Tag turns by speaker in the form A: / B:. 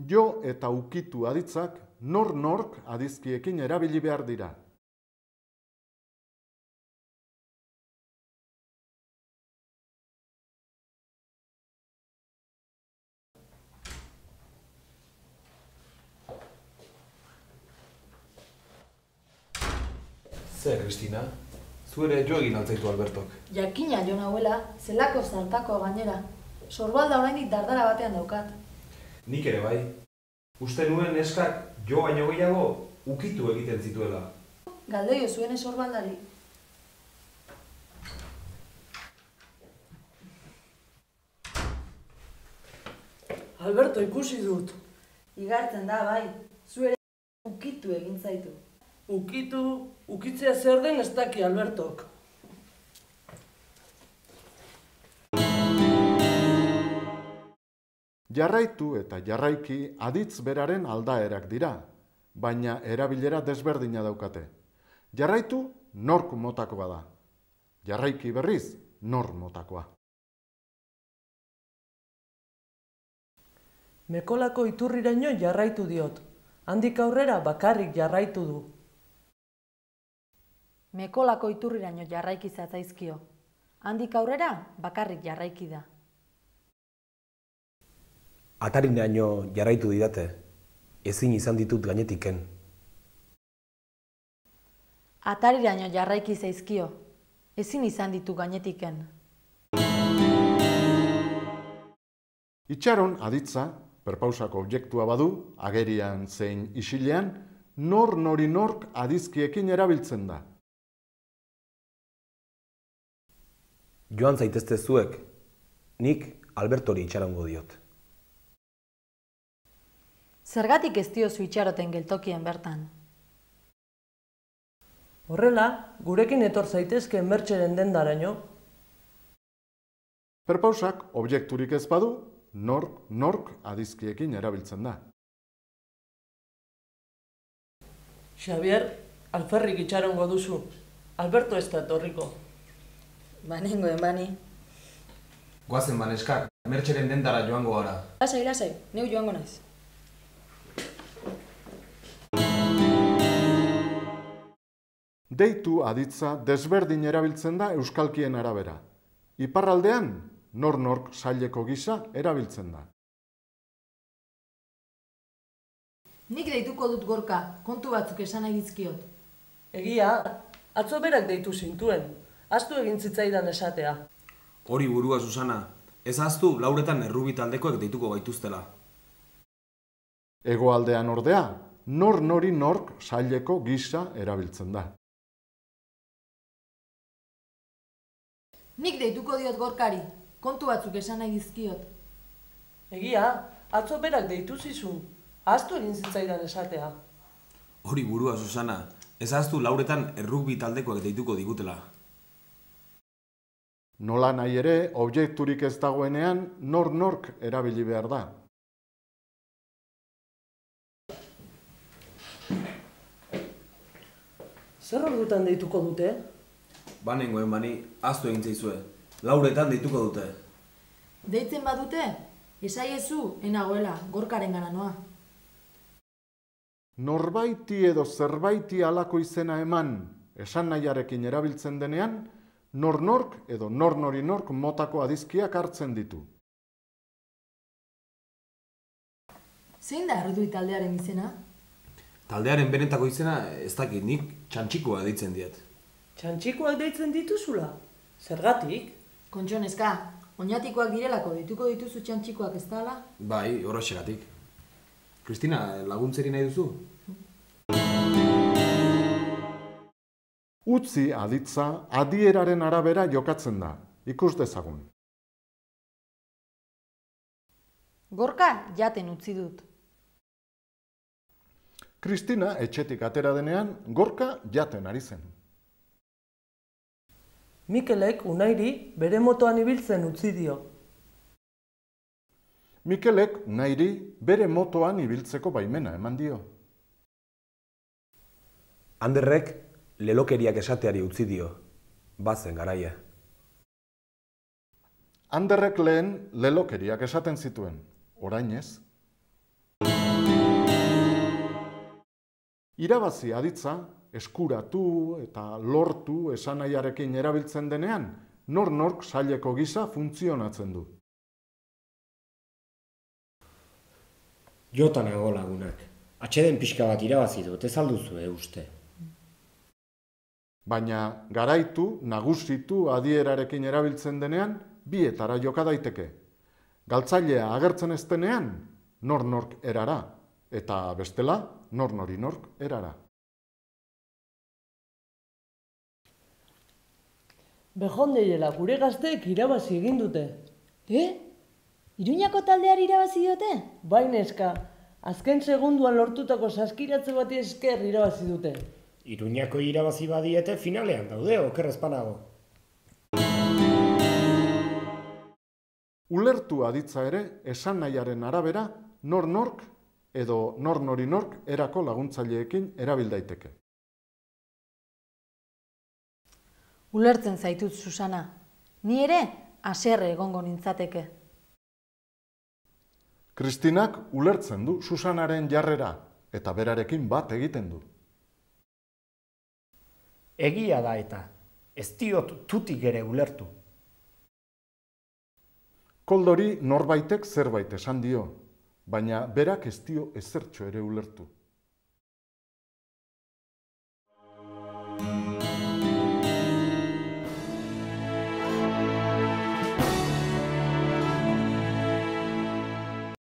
A: Jo eta ukitu aditzak nor-nork adizkiekin erabili behar dira.
B: Zer, Kristina? Zu ere jo egin altzaitu Albertok.
C: Jakina jo nahuela, zelako zartako gainera. Sorbalda oraindik dardara batean daukat.
B: Nik ere bai. Uste nuen neskak jo baino gehiago ukitu egiten zituela.
C: Galdeio zuen sorbaldari.
D: Alberto, ikusi dut.
C: Igartzen da, bai. Zu ere ukitu egin zaitu.
D: Ukitzea zer den ez daki Albertok.
A: Jarraitu eta jarraiki aditz beraren aldaerak dira, baina erabilera desberdina daukate. Jarraitu nork motakoa da. Jarraiki berriz nor motakoa.
D: Mekolako iturriraino jarraitu diot. Handik aurrera bakarrik jarraitu du.
C: Mekolako iturriraino jarraiki zatzaizkio. Handik aurrera bakarrik jarraiki da.
E: Atarinaino jarraitu didate, ezin izan ditut gainetiken.
C: Atariraino jarraiki zaizkio. Ezin izan ditu gainetiken.
A: Itxaron aditza, perpausako objektua badu, agerian zein isilean, nori nork adizkiekin erabiltzen da.
E: Joan zaitezte zuek, nik Albertori itxarongo diot.
C: Zergatik ez diozu itxaroten geltokien bertan?
D: Horrela, gurekin etor zaitezke Mertxeren dendaraino.
A: Perpausak objekturik ez badu, nork adizkiekin erabiltzen da.
D: Xavier, alferrik itxarongo duzu. Alberto ez da etorriko.
C: Banengoen bani.
B: Goazen baneskak, Mertxeren dendara joango gara.
C: Lasai, neu joango naiz.
A: Deitu aditza desberdin erabiltzen da euskalkien arabera. Iparraldean, nork saileko gisa erabiltzen da.
C: Nik deituko dut Gorka, kontu batzuk esan nahi dizkiot.
D: Egia, atzo berak deitu zintuen. Ahaztu egin zitzaidan esatea.
B: Hori burua, Susana. Ez ahaztu Lauretan errubi taldekoek deituko gaituztela.
A: Hegoaldean ordea, nork saileko gisa erabiltzen da.
C: Nik deituko diot Gorkari, kontu batzuk esan nahi dizkiot.
D: Egia, atzo berak deitu zizun. Ahaztu egin zitzaidan esatea.
B: Hori burua, Susana. Ez ahaztu Lauretan errubi taldekoek deituko digutela.
A: Nola nahi ere, objekturik ez dagoenean, nork erabili behar da.
D: Zer ordutan deituko dute?
B: Banengoen bani, ahaztu egin zaizue. Lauretan deituko dute.
C: Deitzen badute, esaiezu enagoela Gorkaren gara noa.
A: Norbaiti edo zerbaiti halako izena eman, esan nahiarekin erabiltzen denean, nork edo nork motako adizkiak hartzen ditu.
C: Zein da Erdui taldearen izena?
B: Taldearen benetako izena ez dakit, nik Txantxikoa deitzen diet.
D: Txantxikoak deitzen dituzula? Zergatik?
C: Kontxo neska, oinatikoak direlako deituko dituzu Txantxikoak ez dala?
B: Bai, horrexegatik. Kristina, laguntzeri nahi duzu?
A: Utzi aditza adieraren arabera jokatzen da. Ikus dezagun.
C: Gorka jaten utzi dut.
A: Kristina etxetik atera denean, Gorka jaten ari zen.
D: Mikelek Unairi bere motoan ibiltzen utzi dio.
A: Mikelek Unairi bere motoan ibiltzeko baimena eman dio.
E: Anderrek lelokeriak esateari utzi dio, bazen garaia.
A: Anderrek lehen lelokeriak esaten zituen, orain ez. Irabazi aditza, eskuratu eta lortu esanahiarekin erabiltzen denean, nork saileko gisa funtzionatzen du.
F: Jota nago lagunak. Atxeden pixka bat irabazi dut, ez alduzu uste.
A: Baina garaitu, nagusitu adierarekin erabiltzen denean, bietara joka daiteke. Galtzailea agertzen ez denean, nork erara, eta bestela, nork erara.
D: Behondeiela gure gazteek irabazi egin dute.
G: Iruñako taldeari irabazi diote?
D: Bai neska, azken segunduan lortutako saskiratze bati esker irabazi dute.
F: Iruñako irabazi badiete finalean daude, okerrez panago.
A: Ulertu aditza ere, esan nahiaren arabera, nork edo nork erako laguntzaileekin erabil daiteke.
C: Ulertzen zaitut, Susana. Ni ere, haserre egongo nintzateke.
A: Kristinak ulertzen du Susanaren jarrera, eta berarekin bat egiten du.
F: Egia da eta, ez diot tutik ere ulertu.
A: Koldori norbaitek zerbait esan dio, baina berak ez dio ezertxo ere ulertu.